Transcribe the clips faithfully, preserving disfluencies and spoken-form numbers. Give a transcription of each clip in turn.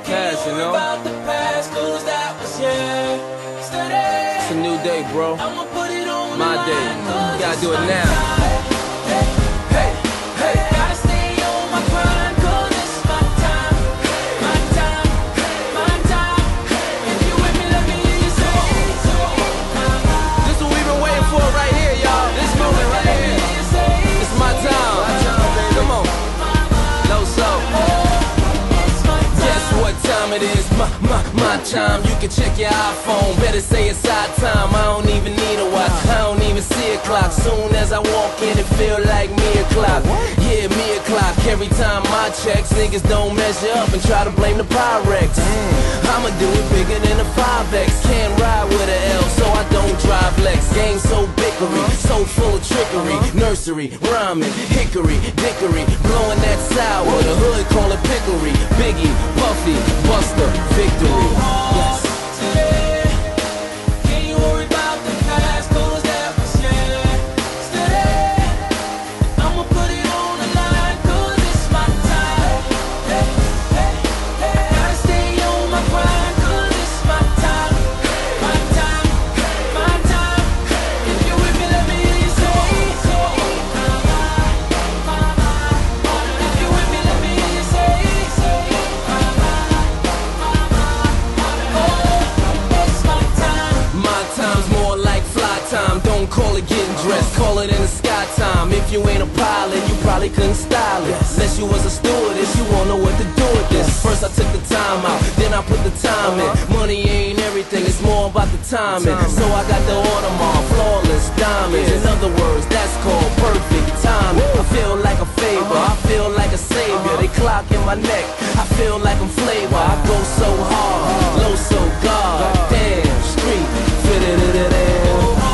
past, you know? It's a new day, bro. My day. You gotta do it now. It is my, my, my time. You can check your iPhone. Better say it's our time. I don't even need a watch. I don't even see a clock. Soon as I walk in, it feel like me o'clock. Yeah, me o'clock. Every time I checks, niggas don't measure up and try to blame the Pyrex. I'ma do it bigger than a five X. Can't ride with a L, so I don't drive Lex. Game so bickery, so full of trickery. Nursery, rhyming, hickory, dickory, blowing that sour. The hood call it pickery. Biggie, Puffy, Buster, victory. Yes. Call it getting dressed, call it in the sky time. If you ain't a pilot, you probably couldn't style it. Unless you was a stewardess, you won't know what to do with this. First I took the time out, then I put the time in. Money ain't everything, it's more about the timing. So I got the Audemars, flawless diamonds. In other words, that's called perfect timing. I feel like a favor, I feel like a savior. They clock in my neck, I feel like I'm flavor. I go so hard, low so God. Damn, street, fit it in it in.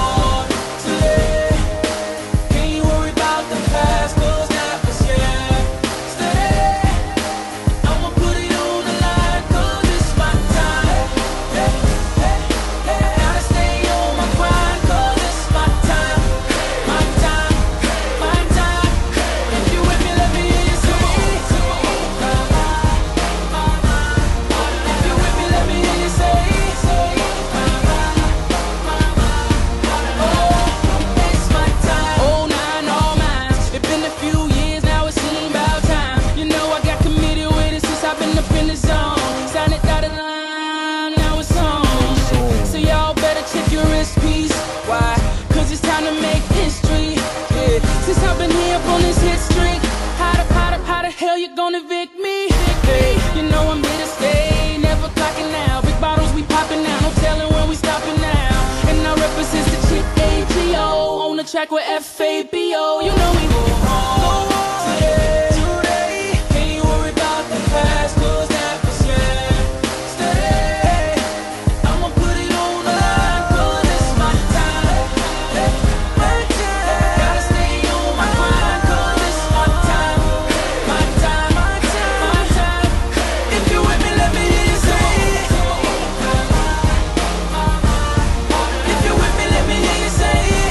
Since I've been here up on this hit streak, how the, how the, how the hell you gonna evict me? Hey, you know I'm here to stay, never clocking out. Big bottles we popping now, no telling when we stopping now. And I represent the chick A G O on the track with F A B O. You know we go home today, today. Can't you worry about the past, cause that was yesterday. I'ma put it on the line, cause it's my time. My time. Gotta stay on my grind, cause it's my time. My time, my time, my time. If you with me, let me hear you say it. If you with me, let me hear you say it.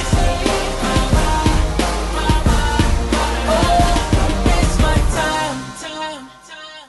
Oh, it's my time, time, time, time.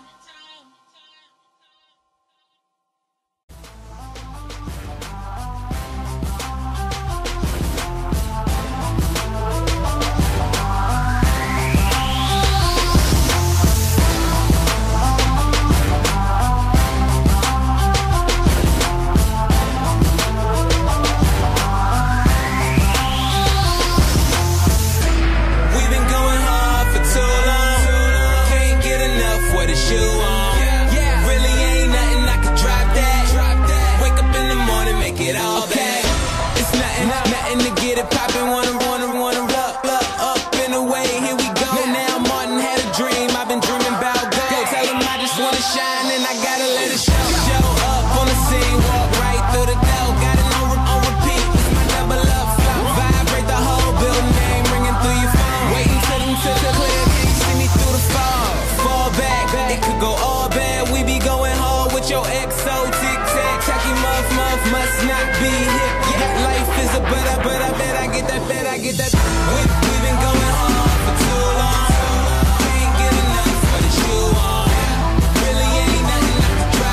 We've been going hard for too long. Can't get enough with a shoe on. Really ain't nothing I could drop that. Wake up in the morning, make it all back. It's nothing, nothing to get it poppin'. Wanna, wanna, wanna up, up, up and away. Here we go. Now Martin had a dream. I've been dreaming about gold. Go tell him I just wanna shine and I gotta let it show. Show up on the scene, walk right through the door. Got it on, re- on repeat. It's my double up flow. Vibrate the whole building, name ringing through your phone. Waiting till them to the clear. Can you see me through the fog? Fall back, it could go all bad. We be going hard with your X O tic tac. Tacky muff muff must not be hip. Yeah, life is a but I but I bet I get that bet I get that. We we been going hard for too long. Can't get enough for the shoe on. Really ain't nothing I could drop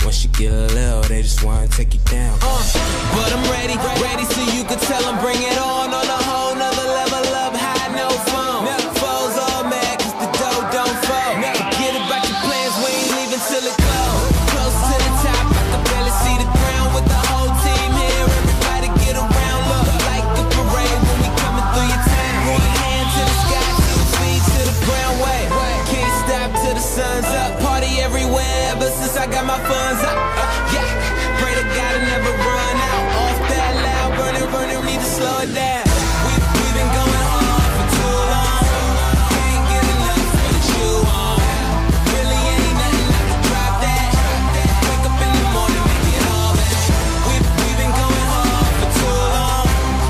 Once you get a little, they just wanna take you down. Uh, but I'm ready, ready so you can tell them bring it on on a whole nother level of high, no phone. Foes all mad cause the dough don't fall. Forget about your plans, we ain't leaving till it close. Close to the top, I can barely see the ground with the whole team here. Everybody get around, look like the parade when we coming through your town. One hand to the sky, two feet to the ground, wait. Can't stop till the sun's up. Party everywhere ever since I got my funds up. Uh, yeah, pray to God I never run out. Off that loud, burning, burning, need to slow it down. We, we've been going hard for too long. Can't get enough for the chew on. Really ain't nothing I can drop that. Wake up in the morning, make it all back. We, we've been going hard for too long.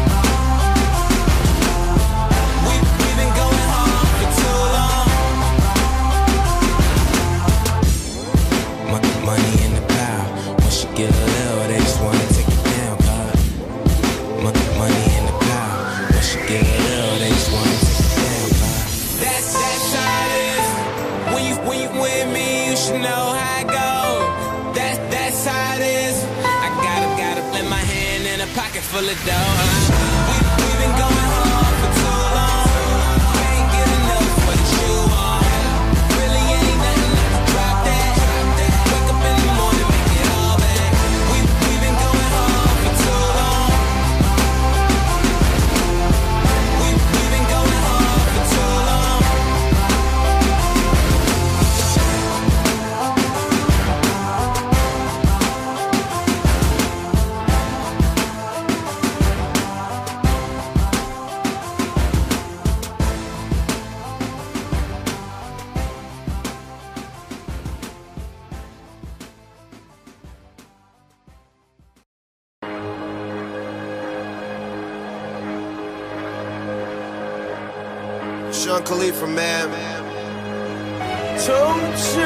We, we've been going hard for too long. Money in the pile. Once you get a little, they just wanna take you down, God. Money in the pile. Once you get a little, they just wanna take you down, God. That's that's how it is. When you when you with me, you should know how it goes. That's that's how it is. I gotta gotta put my hand in a pocket full of dough. We we've been going hard for too long. Can't get enough for the chew on. Really ain't nothing I can drop that. Wake up in the morning, make it all back. We we've been going hard for too long. We we've been going hard for too long. Sean Khalifa, man. Two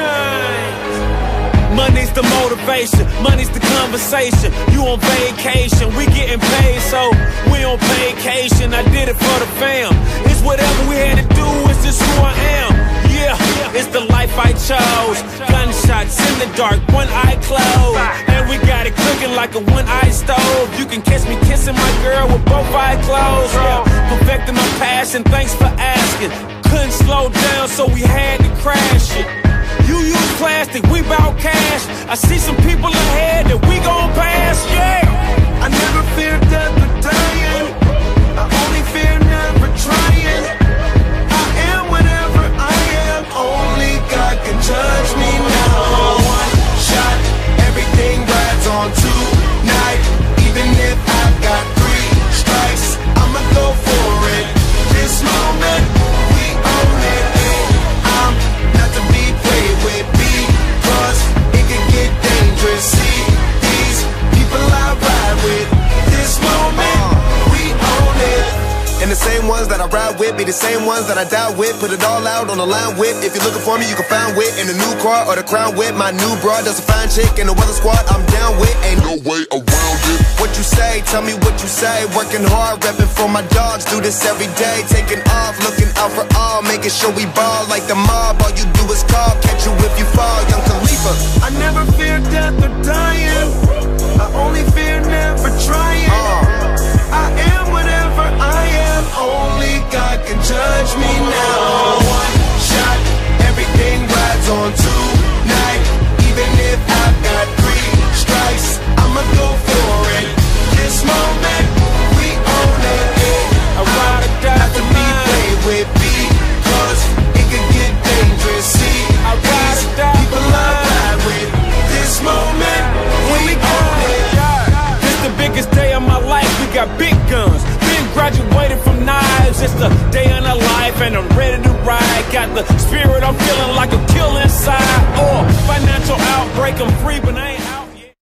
chains. Money's the motivation, money's the conversation. You on vacation, we getting paid, so we on vacation. I did it for the fam. It's whatever we had to do, it's just who I am. Yeah, it's the life I chose. Gunshots in the dark, one eye closed, and we got it cooking like a one-eye stove. You can catch me kissing my girl with both eyes closed. Yeah, perfecting my passion, thanks for asking. Couldn't slow down, so we had to crash it. You use plastic, we bout cash. I see some people ahead that we gon' pass, yeah. I never fear death or dying. I only fear never trying. I am whatever I am. Only God can judge me now. One shot, everything rides on tonight. Even if I've got three strikes, I'ma go for it. This moment, we own it. I'm not to be played with because it can get dangerous. See these people I ride with. This moment, we own it. And the same ones that I ride with be the same ones that I die with. Put it all out on the line with. If you're looking for me, you can find wit in the new car or the crown with. My new broad does a fine chick in the weather squad. I'm down with. Ain't no way around it. What you say? Tell me what you say. Working hard, repping for my dogs. Do this every day. Taking off, looking out for all. Making sure we ball like the mob. All you do is call. Catch you if you fall. Young Khalifa. I never fear death or dying. I only fear never trying. Uh. I am whatever I am. Only God can judge me now. One shot, everything rides on tonight. Even if I've got three strikes, I'ma go for it. This moment, we own it. I ride or die Not to for be mine. played with because it can get dangerous. See, I ride or die people for I mine. ride with. This moment, we own it. This the biggest day of my life, we got big guns. Been graduated from knives, it's the day of our life and I'm ready to ride. Got the spirit, I'm feeling like a kill inside. Or financial outbreak, I'm free but I ain't